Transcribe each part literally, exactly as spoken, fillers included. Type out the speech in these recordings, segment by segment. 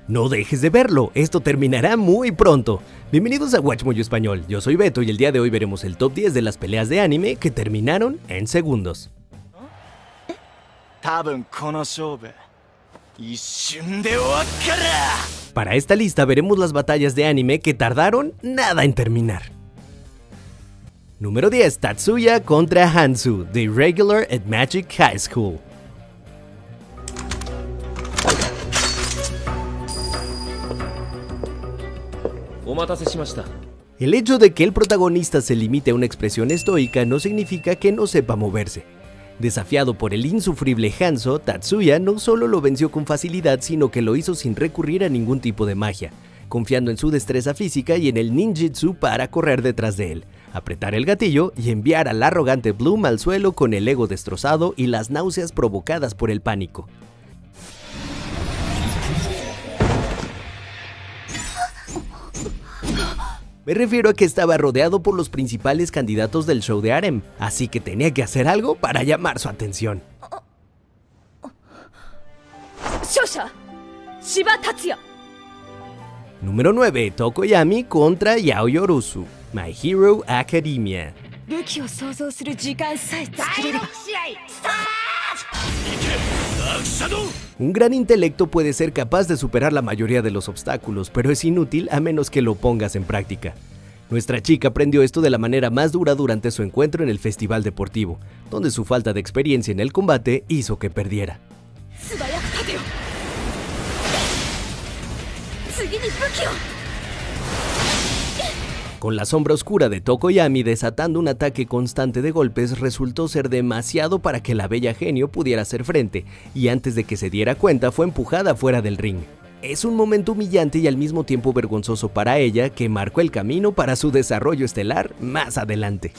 No dejes de verlo, esto terminará muy pronto. Bienvenidos a WatchMojo Español, yo soy Beto y el día de hoy veremos el top diez de las peleas de anime que terminaron en segundos. Para esta lista veremos las batallas de anime que tardaron nada en terminar. Número diez. Tatsuya contra Hanzo, The Irregular at Magic High School. El hecho de que el protagonista se limite a una expresión estoica no significa que no sepa moverse. Desafiado por el insufrible Hanzo, Tatsuya no solo lo venció con facilidad, sino que lo hizo sin recurrir a ningún tipo de magia, confiando en su destreza física y en el ninjutsu para correr detrás de él, apretar el gatillo y enviar al arrogante Bloom al suelo con el ego destrozado y las náuseas provocadas por el pánico. Me refiero a que estaba rodeado por los principales candidatos del show de harem, así que tenía que hacer algo para llamar su atención. Número nueve. Tokoyami contra Yaoyorozu, My Hero Academia. Un gran intelecto puede ser capaz de superar la mayoría de los obstáculos, pero es inútil a menos que lo pongas en práctica. Nuestra chica aprendió esto de la manera más dura durante su encuentro en el festival deportivo, donde su falta de experiencia en el combate hizo que perdiera. Con la sombra oscura de Tokoyami desatando un ataque constante de golpes, resultó ser demasiado para que la bella genio pudiera hacer frente, y antes de que se diera cuenta fue empujada fuera del ring. Es un momento humillante y al mismo tiempo vergonzoso para ella, que marcó el camino para su desarrollo estelar más adelante.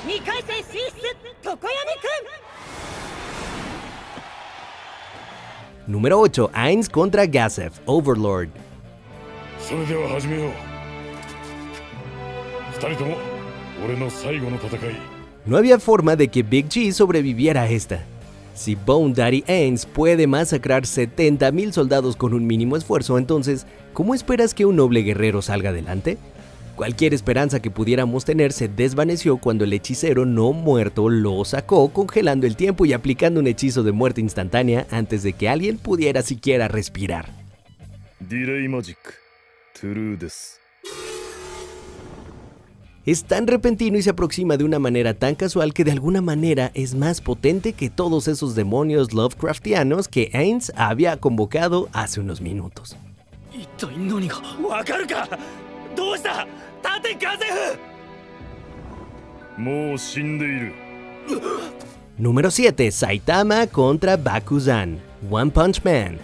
Número ocho. Ainz contra Gasef, Overlord. No había forma de que Big G sobreviviera a esta. Si Bone Daddy Ainz puede masacrar setenta mil soldados con un mínimo esfuerzo, entonces, ¿cómo esperas que un noble guerrero salga adelante? Cualquier esperanza que pudiéramos tener se desvaneció cuando el hechicero no muerto lo sacó, congelando el tiempo y aplicando un hechizo de muerte instantánea antes de que alguien pudiera siquiera respirar. Delay Magic. True des. Es tan repentino y se aproxima de una manera tan casual que de alguna manera es más potente que todos esos demonios Lovecraftianos que Ainz había convocado hace unos minutos. Número siete. Saitama contra Bakuzan, One Punch Man.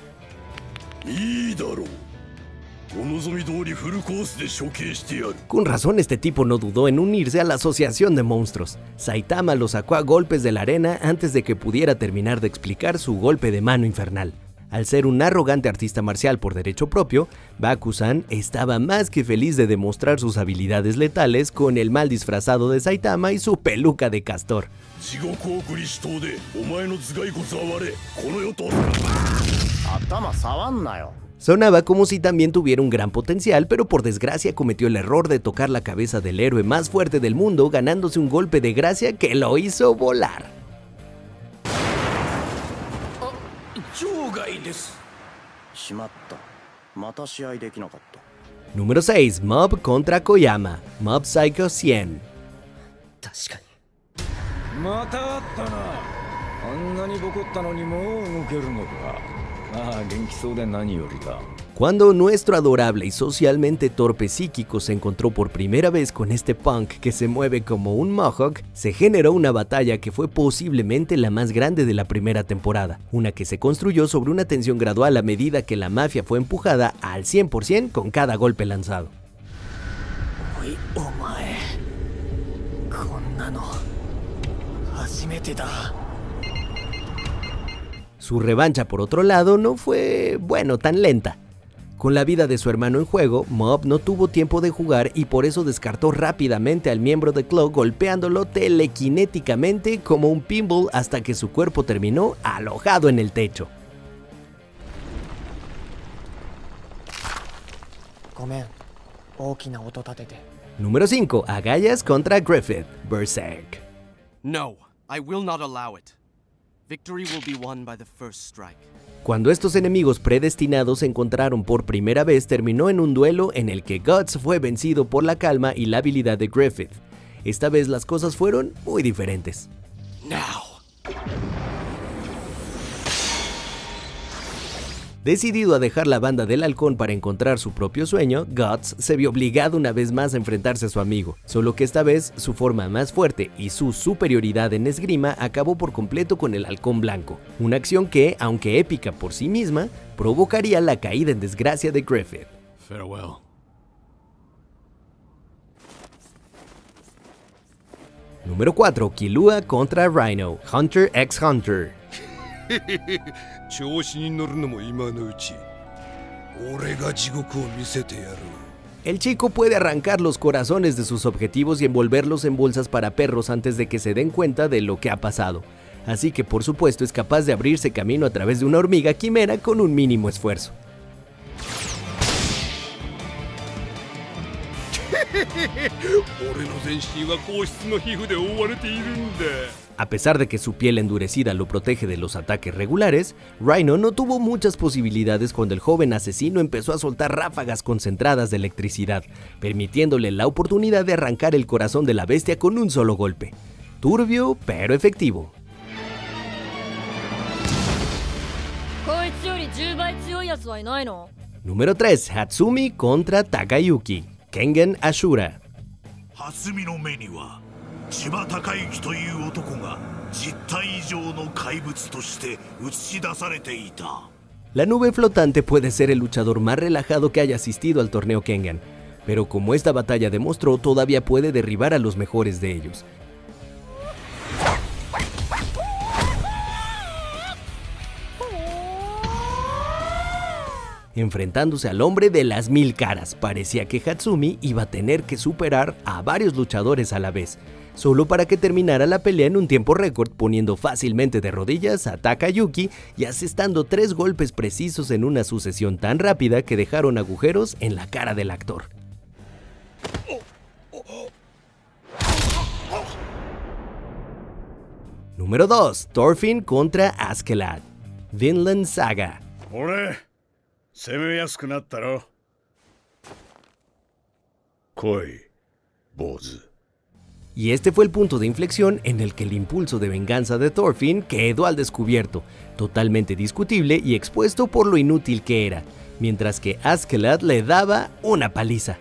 Con razón este tipo no dudó en unirse a la asociación de monstruos. Saitama lo sacó a golpes de la arena antes de que pudiera terminar de explicar su golpe de mano infernal. Al ser un arrogante artista marcial por derecho propio, Bakuzan estaba más que feliz de demostrar sus habilidades letales con el mal disfrazado de Saitama y su peluca de castor. Sonaba como si también tuviera un gran potencial, pero por desgracia cometió el error de tocar la cabeza del héroe más fuerte del mundo, ganándose un golpe de gracia que lo hizo volar. Número seis. Mob contra Koyama, Mob Psycho cien. Cuando nuestro adorable y socialmente torpe psíquico se encontró por primera vez con este punk que se mueve como un mohawk, se generó una batalla que fue posiblemente la más grande de la primera temporada, una que se construyó sobre una tensión gradual a medida que la mafia fue empujada al cien por ciento con cada golpe lanzado. Su revancha, por otro lado, no fue, bueno, tan lenta. Con la vida de su hermano en juego, Mob no tuvo tiempo de jugar y por eso descartó rápidamente al miembro de Claw, golpeándolo telequinéticamente como un pinball hasta que su cuerpo terminó alojado en el techo. Número cinco. Agallas contra Griffith, Berserk. No, I will not allow it. Victory will be won by the first strike. Cuando estos enemigos predestinados se encontraron por primera vez, terminó en un duelo en el que Guts fue vencido por la calma y la habilidad de Griffith. Esta vez las cosas fueron muy diferentes. Now. Decidido a dejar la banda del halcón para encontrar su propio sueño, Guts se vio obligado una vez más a enfrentarse a su amigo, solo que esta vez su forma más fuerte y su superioridad en esgrima acabó por completo con el halcón blanco, una acción que, aunque épica por sí misma, provocaría la caída en desgracia de Griffith. Farewell. Número cuatro. Killua contra Rhino, Hunter x Hunter. El chico puede arrancar los corazones de sus objetivos y envolverlos en bolsas para perros antes de que se den cuenta de lo que ha pasado. Así que por supuesto es capaz de abrirse camino a través de una hormiga quimera con un mínimo esfuerzo. A pesar de que su piel endurecida lo protege de los ataques regulares, Rhino no tuvo muchas posibilidades cuando el joven asesino empezó a soltar ráfagas concentradas de electricidad, permitiéndole la oportunidad de arrancar el corazón de la bestia con un solo golpe. Turbio, pero efectivo. Número tres. Hatsumi contra Takayuki, Kengan Ashura. La nube flotante puede ser el luchador más relajado que haya asistido al torneo Kengan, pero como esta batalla demostró, todavía puede derribar a los mejores de ellos. Enfrentándose al hombre de las mil caras, parecía que Hatsumi iba a tener que superar a varios luchadores a la vez, solo para que terminara la pelea en un tiempo récord, poniendo fácilmente de rodillas a Takayuki y asestando tres golpes precisos en una sucesión tan rápida que dejaron agujeros en la cara del actor. Número dos. Thorfinn contra Askeladd, Vinland Saga. Y este fue el punto de inflexión en el que el impulso de venganza de Thorfinn quedó al descubierto, totalmente discutible y expuesto por lo inútil que era, mientras que Askeladd le daba una paliza.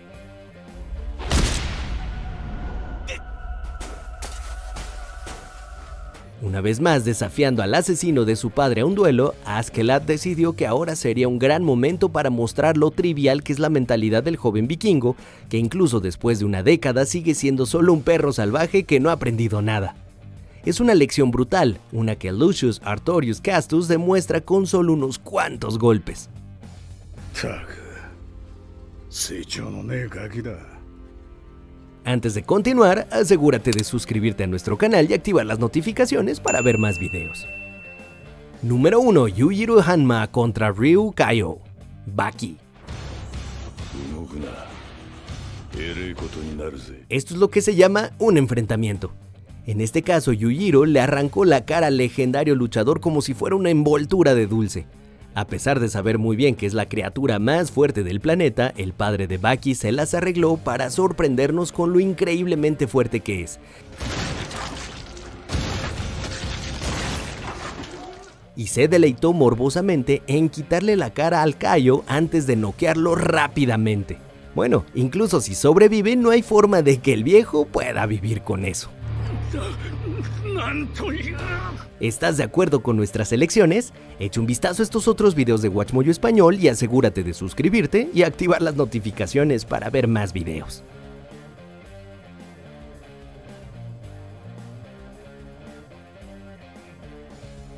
Una vez más desafiando al asesino de su padre a un duelo, Askeladd decidió que ahora sería un gran momento para mostrar lo trivial que es la mentalidad del joven vikingo, que incluso después de una década sigue siendo solo un perro salvaje que no ha aprendido nada. Es una lección brutal, una que Lucius Artorius Castus demuestra con solo unos cuantos golpes. Antes de continuar, asegúrate de suscribirte a nuestro canal y activar las notificaciones para ver más videos. Número uno. Yujiro Hanma contra Ryu Kaio, Baki. Esto es lo que se llama un enfrentamiento. En este caso, Yujiro le arrancó la cara al legendario luchador como si fuera una envoltura de dulce. A pesar de saber muy bien que es la criatura más fuerte del planeta, el padre de Baki se las arregló para sorprendernos con lo increíblemente fuerte que es. Y se deleitó morbosamente en quitarle la cara al Kaio antes de noquearlo rápidamente. Bueno, incluso si sobrevive, no hay forma de que el viejo pueda vivir con eso. ¿Estás de acuerdo con nuestras elecciones? Echa un vistazo a estos otros videos de WatchMojo Español y asegúrate de suscribirte y activar las notificaciones para ver más videos.